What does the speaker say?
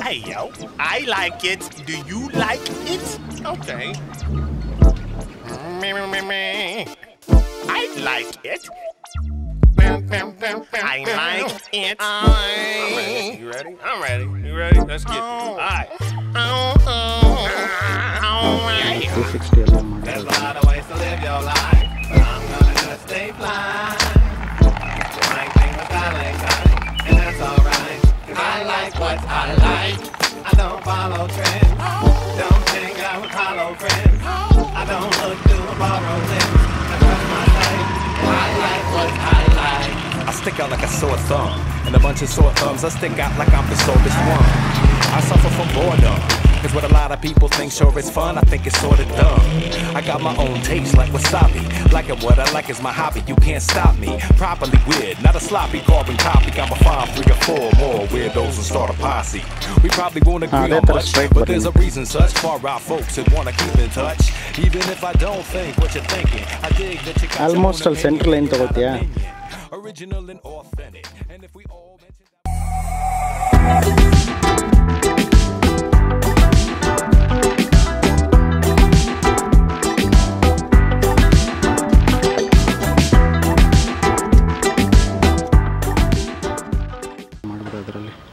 Hey yo, I like it. Do you like it? Okay. I like it. I like it. I'm ready. You ready? I'm ready. You ready? Let's get it. All right. There's a lot of ways to live your life, but I'm gonna just stay fly. You might think that I like that, and that's alright. Cause I like what I like. I don't follow trends. Don't think I would follow friends. I don't look through a borrowed lens. I trust my life. I like what I like. I stick out like a sore thumb, and a bunch of sore thumbs. I stick out like I'm the sorest one. I suffer from boredom, cause what a lot of people think sure is fun, I think it's sorta dumb. I got my own taste like wasabi. Like it, what I like is my hobby, you can't stop me. Properly weird, not a sloppy carbon copy. Got my 5, 3 or 4 more weirdos and start a posse. We probably won't agree on much, but there's a reason such. Far out folks that wanna keep in touch. Even if I don't think what you're thinking, I dig that you got almost all central line tagotya. Original and authentic. And if we all mention ಮಾಡ್ಬೋದು ಅದರಲ್ಲಿ.